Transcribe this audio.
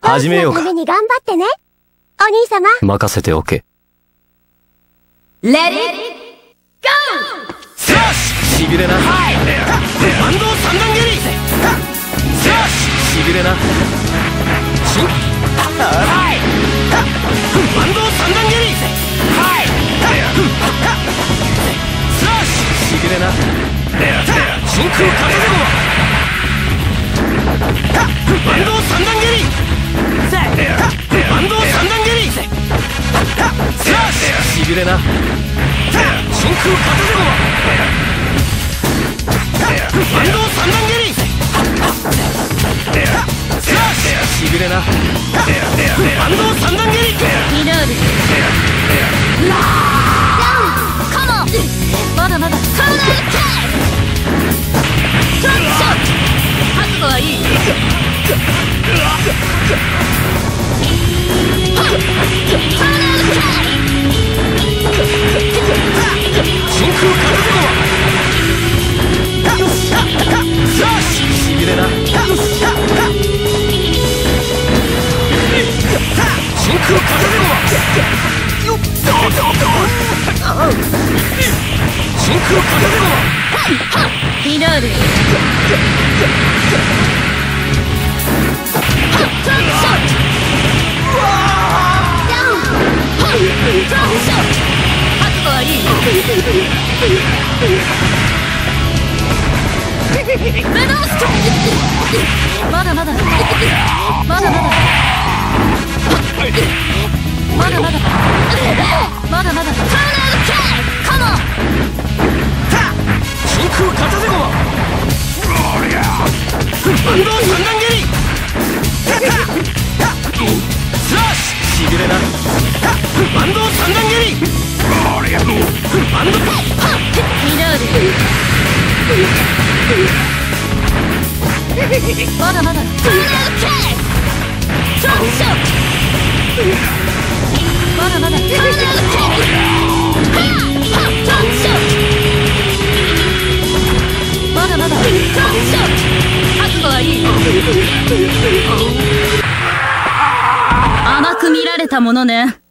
始めようか。 ボスのために頑張ってね。お兄様。 任せておけ。 レディーゴー。 スラッシュしびれな。はい。バンド三段蹴り。スラッシュしびれな。シン。はい。バンド三段蹴り。はい。スラッシュしびれな。真空片手駒。バンド三段蹴り。バンド三段蹴り。スラッシュしびれな。真空片手駒。バンド三段蹴り。スラッシュしびれな。バンド三段蹴り。 ミノールラーカモン。まだまだカウナーキャットラッショット。覚悟はいい。カウナーキャッ真空片手駒。スラッシュしびれな。真空片手駒。真空片手駒。 ミノールトラッショットダウントラッショット。覚悟はいい。メダルストまだまだまだまだまだまだまだまだカウナーキャッカモン。 真空片手駒。バンド三段蹴り。スラッシュしびれな。バンド三段蹴り。バンドミノールまだまだカウナーキャットラッショット。まだまだカウナーキャットラッショット。まだまだトラッショット。覚悟はいい。甘く見られたものね。